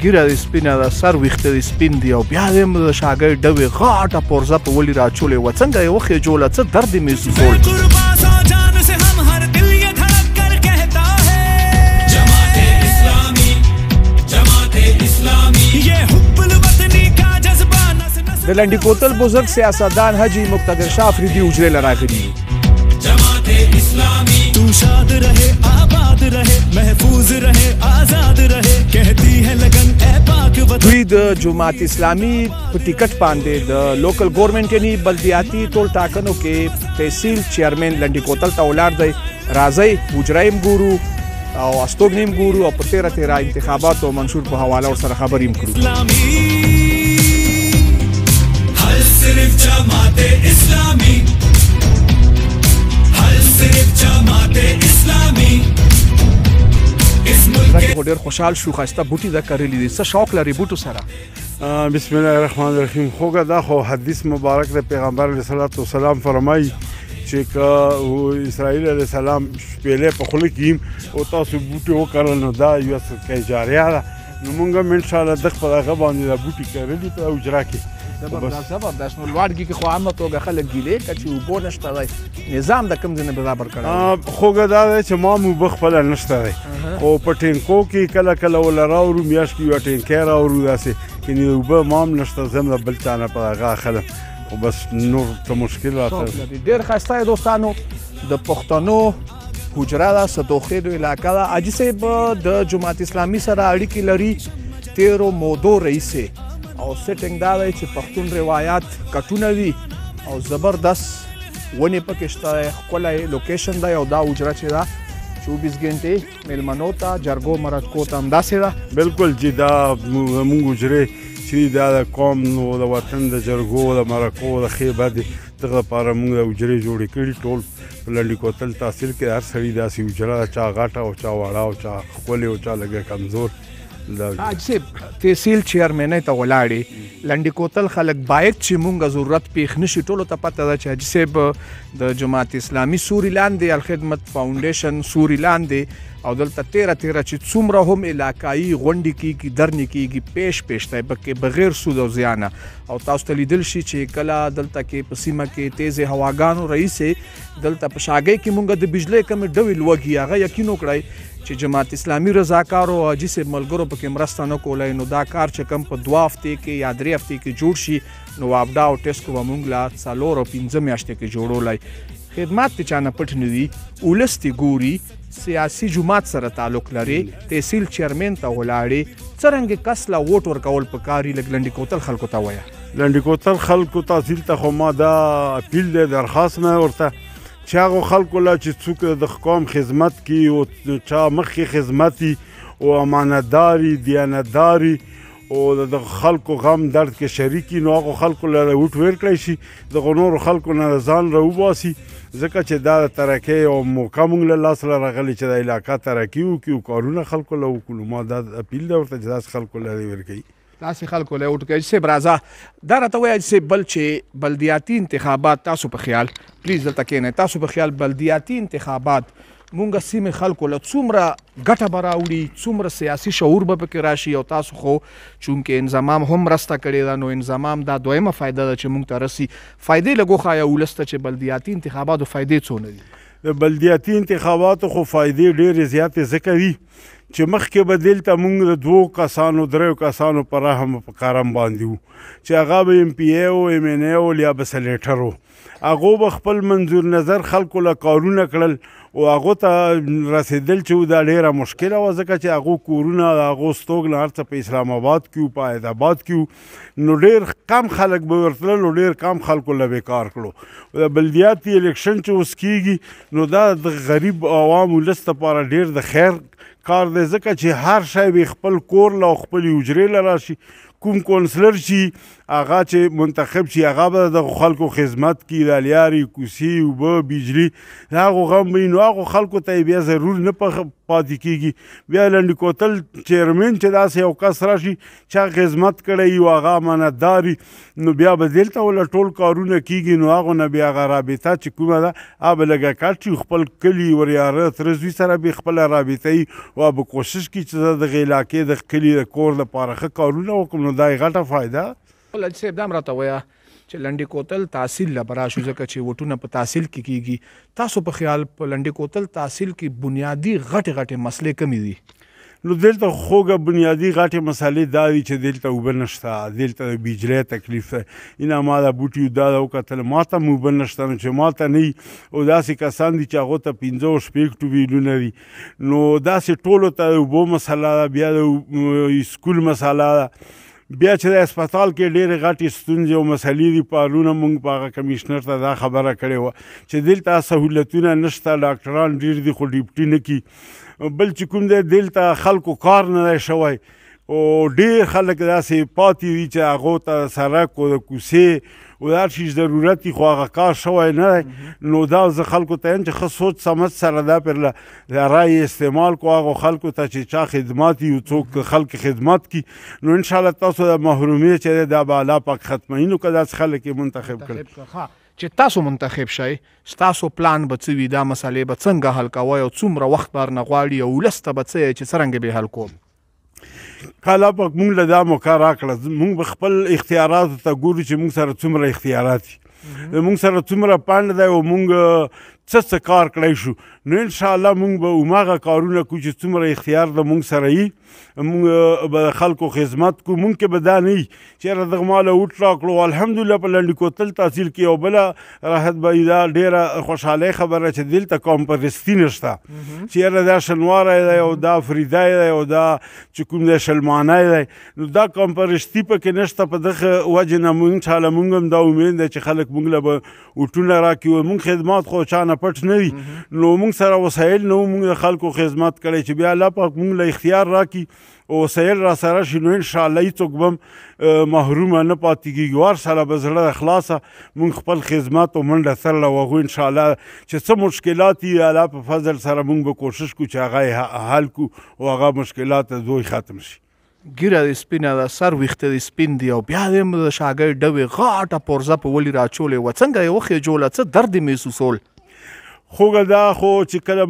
ګیره د سپینه ده سر ویښته د سپین دي او بیا دې هم د شاګرد ډوې غاټه پرزه په ولي راچولې وه څنګه یې وخې جوړه څه درد یې محسوسول د لنډي کوتل بزرګ سیاستدان حاجی مقتدر شاه افریدي حجرې له راغلي تو شاد رہے آباد رہے محفوظ رہے آزاد رہے کہتی ہے لگن اے پاک وطن دوی د جماعت اسلامي په ټیکټ باندې د لوکل ګورنمنټ یعنی بلدیاتي ټول ټاکنو کې تحصیل چیرمن لنډي کوتل ته ولاړ دی راځئ حجره یې ګورو او استوګنې هم ګورو او په تیره انتخاباتو منشور په حواله ورسره خبرې هم کړو صرف جماعت اسلامی صرف جماعت اسلامی اس ملک کې ډېر خوشحال شو ښایسته بوټي دا کرلي دي څه شوق لري بوټو سره بسم الله الرحمن الرحیم خوږه دا خو حدیث مبارک د پیغمبر علیه الصلاۃ والسلام فرمایي چې که اسرائیل علیه السلام شپېلې په خوله کې او تاسو بوټي وکرل نو دا یوه جاریه ده نو موږ هم انشاءالله د خپل هغه باندې دا بوټي کرلي په حجره کې زبردست نو لوړګي کې خو عامه توګه خلک ګیلې که چې اوبه نشته دی نظام د کوم ځای نه برابر کړی خوږه دا دی چې ما هم اوبه خپله نشته دی خو په ټینکو کې کله کله وله راوړو میاشت کې یوه ټینکی راوړو داسې کنې اوبه ما هم نشته زه هم د بل چا نه په هغه اخلم خو بس نور څه مشکل راته ډېر ښایسته یې دوستانو د پښتنو حجره ده صدوخېلو علاقه ده حاجي صاحب د جماعت اسلامي سره اړیکې لري تیرو مودو رئیسې او سیټینګ دا دی چې پښتون روایات کټونه دي او زبردست ونې پکې شته ښکلی لوکیشن دی او دا حجره چې ده 24 ګنټې میلمنو ته جرګو مرکو ته همداسې ده بلکل چې دا زموږ حجرې چې دا د قوم نو د وطن د جرګو د مرکو د ښې بدې دغه لپاره موږ د حجرې جوړې کړي ټول په لنډي کوتل تحصیل کې هر سړي داسې حجره ده چا غټه او چا واړه او چا ښکلې او چا لږه کمزور حاج صاحب تحصیل چیرمنۍ ته ولاړې لنډي کوتل خلک باید چې مونږ ضرورت پیښ نشي ټولو ته پته ده چې حاجي صاحب د جماعت اسلامي سوري لاندې الخدمت فاونډیشن سوري لاندې او دلته تیره چې څومره هم علاقایي غونډې کېږي درنې کېږي پیش دی پکې بغیر سود او زیانه او تاسو ته لیدل شي چې کله دلته کې په سیمه کې تیزې هواګانو رئیسې دلته په شاګۍ کې مونږ د بجلۍ کمې ډوې لوږي هغه یقین وکړئ چې جماعت اسلامي رضاکارو او حاجي صاحب ملګرو پکې مرسته نه کولی نو دا کار چې کم په 2 هفتې کې یا 3 هفتې کې جوړ شي نو وابډا او ټسکو به مونږ له 4 او 5 میاشتې کې جوړولی خدمات د چا نه پټ نه دي ولس دې ګوري سیاسي جماعت سره تعلق لري تحصیل چیرمن ته ولاړې څرنګه کس له ووټ ورکول پکاري لږ لنډي کوتل خلکو ته وایه لنډي کوتل خلکو تحصیل ته خو ما دا اپیل دی درخواست مې ورته چې هغو خلکو له چې څوک د قوم خدمت کوي او چا مخکې خدمت او امانتداري دیانتداري او د خلکو غم درد کې شریکي نو هغو خلکو له ووټ ورکړی شي دغو نورو خلکو نه ځان راوباسي ځکه چې دا د ترقۍ او موقع موږ له لاسه راغلې چې د علاقه ترقي وکړي او کارونه خلکو له وکړو ما دا اپیل دی ورته چې داسې خلکو له ورکوي داسې خلکو له ووټ کوي صاحب راځه دا راته وایه صاحب بل چې بلدیاتي انتخابات تاسو په خیال پلیز دلته کښېنئ تاسو په خیال بلدیاتي انتخابات مونږ سیمې خلکو له څومره ګټه به راوړي څومره سیاسي شعور به پکې راشي او تاسو خو چونکې انضمام هم مرسته کړې ده نو انضمام دا دویمه فایده ده چې مونږ ته رسي فایدې لږ وښایه ولس ته چې بلدیاتي انتخاباتو فایدې څونه دي د بلدیاتي انتخاباتو خو فایدې ډېرې زیاتې ځکه وي چې مخکې به دلته مونږ د 2 کسانو 3 کسانو په رحم په کارم باندې وو چې هغه به MP او MNA او یا به سلیټر وو هغو به خپل منظور نظر خلکو له کارونه کړل او هغو ته رسېدل چې دا ډېره مشکله وه ځکه چې هغو کورونه د هغو ستوګنه هر څه په اسلام آباد کې وو په حیدرآباد کې وو نو ډېر کم خلک به ورتلل او ډېر کم خلکو له بېکار کړو د بلدیاتي الیکشن چې اوس کېږي نو دا د غریب عوام ولس لپاره ډېر د خیر کار دی ځکه چې هر شی به خپل کور له او خپلې حجرې له راشي کوم کونسلر شي هغه چې منتخب شي هغه به د خلکو خدمت کړي د لیارې کوڅې اوبه بجلي د هغو غم وي نو هغو خلکو ته یې بیا ضرور نه پاتې کېږي. بیا لنډي کوتل چیرمن چې داسې یو کس راشي چې هغه خدمت کړی وي او هغه امانتدار وي نو بیا به دلته وله ټول کارونه کېږي نو هغو نه بیا هغه رابطه چې کومه ده هغه به لږه کټ شي. خپل کلي وریاره تره زوی سره به خپله رابطه وي او به کوشش کړي چې زه دغه علاقې د کلي د کور دپاره ښه کارونه وکړم نو دا یې غټه فایده. حاجي صاحب دا هم راته ووایه چې لنډي کوتل تحصیل له به راشو ځکه چې ووټونه په تحصیل کې کېږي. تاسو په خیال په لنډي کوتل تحصیل کې بنیادي غټې غټې مسلې کمې دي؟ نو دلته خوږه بنیادي غټې مسالې دا دي چې دلته اوبه نشته، دلته د بجلۍ تکلیف ده. اینا ما دا بوټي دا وکتل ما ته هم اوبه نشته نو چې ما ته نه وي او داسې کسان دي چې هغو ته 15 شپږ ټوبیلونه دي نو داسې ټولو ته د اوبو مسله ده، بیا د سکول مسله ده، بیا چې د هسپتال کې ډېرې غټې ستونزې او مسلې دي. پرونه موږ په هغه کمیشنر ته دا خبره کړې وه چې دلته سهولتونه نشته، ډاکټران ډېر دي خو ډیوټي نه کي. بل چې کوم دی دلته خلکو کار نه دی شوی او ډېر خلک داسې پاتې دي چې هغو ته سړک او د کوڅې او هر شي ضرورت خو هغه کار شوی نه دی. نو دا زه خلکو ته یم چې ښه سوچ سمج سره دا پر رای استعمال کو هغو خلکو ته چې چا خدمات وي څوک خلک خدمت کړي نو انشاءالله تاسو د محرومیت چې دی دا به الله پاک ختموي. نو که داسې خلک یې منتخب کړي چې تاسو منتخب شئ ستاسو پلان به څه وي، دا مسلې به څنګه حل کوئ او څومره وخت به نه غواړي او ولس ته به څه یې چې څرنګه به حل کوم؟ که الله پاک موږ له دا موقع راکړه موږ به خپل اختیاراتو ته ګورو چې موږ سره څومره اختیارات دي، موږ سره څومره پانډ دی او موږ څه کار کړی شو نو انشاءالله موږ به هماغه کارونه کوو چې څومره اختیار د موږ سره وي. موږ به د خلکو خدمت کوو. موږ کې به دا نه وي چې یاره دغه ما له وټ راکړو. الحمدلله په لنډي کوتل تحصیل کې یو بله راحت به دا ډېره خوشحالۍ خبره چې دلته قوم پرستي نشته چې یاره دا شنواری دی او دا فریدی دی او دا چې کوم دی شلمانی دی نو دا قوم پرستي پکې نشته. په دغه وجې نه موږ انشاءالله موږ هم دا امید دی چې خلک موږ له به وټونه راکړي. موږ خدمات خو چا نه پټ نه وي نو موږ سره وسایل نه موږ د خلکو خدمت کړی چې بیا الله پاک موږ له اختیار راکړي او وسایل را سره شي نو انشاءالله هېڅوک به هم محرومه نه پاتې کېږي. هر سره به زړه خلاصه موږ خپل خدمت او منډه سره وغو انشاءالله چې څه مشکلات وي الله په فضل سره موږ به کوشش کوو چې هغه یې حل کړو او هغه مشکلات دوی ختم شي. ګیره د سپینه ده، سر ویښته د سپین دي او بیا د شاګرد ډوې غاټه پرزه په ولي راچولې وه، څنګه یې وخېجوله؟ څه درد یې محسوسول؟ خوږه دا خو چې کله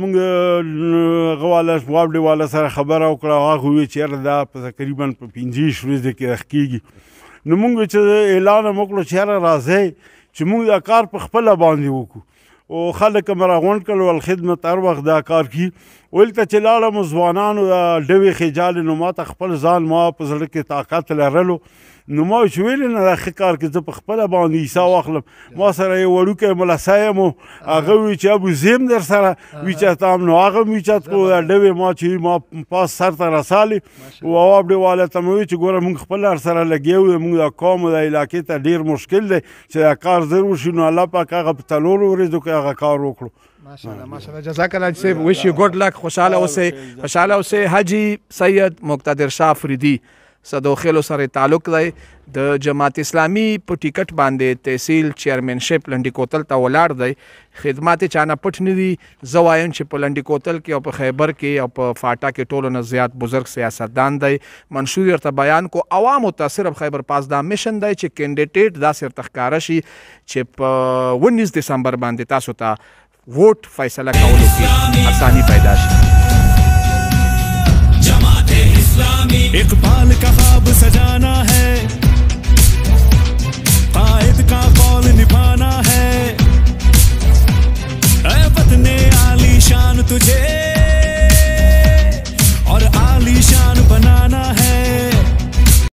موږ هغه والا واوډې والا سره خبره وکړه هغه وویل چې یاره دا په تقریبا په 15 ورځې کې رخ کېږي نو موږ چې اعلان هم وکړو چې یاره راځئ چې موږ دا کار په خپله باندې وکړو او خلک هم راغونډ کړل الخدمت هر وخت دا کار کړي. ولته چې لاړم ځوانانو دا ډوې خېجالې نو ما ته خپل ځان ما په زړه کې طاقت لرلو نو ما چې ویلې نه دا ښه کار کې زه په خپله باندې عیسا واخلم. ما سره یو وړوکی ملسی یم هغه وي چې ابو زیم در سره ویچتام نو هغه هم ویچت کړو دا ډوې ما چې ما پاس سر ته رسالې او واوډې والا ته مې وویل چې ګوره موږ خپل هر سره لګیا یو موږ دا قوم او دا علاقې ته ډېر مشکل دی چې دا کار زر وشي نو الله پاک هغه په 4 ورځو کې هغه کار وکړو. ماشاءالله جزاک الله صاحب. وش یو ګډ لک، خوشحاله اوسئ. حاجي سید مقتدر شاه فریدي صدوخیلو سره تعلق دی د جماعت اسلامي په ټیکټ باندې تحصیل چیرمنشپ لنډي کوتل ته ولاړ دی. خدمات یې چانه پټ نه دي. زه وایم چې په لنډي کوتل کې او په خیبر کې او په فاټا کې ټولو نه زیات بزرګ سیاستدان دی. منشور ورته بیان کو عوامو ته صرف خیبر پاس دا میشن دی چې کینډیډیټ داسې ورته ښکاره شي چې په 19 دسمبر باندې تاسو ته ووټ فیصله کولو کې آسانی پیدا شي. جماعت اسلامی اقبال کا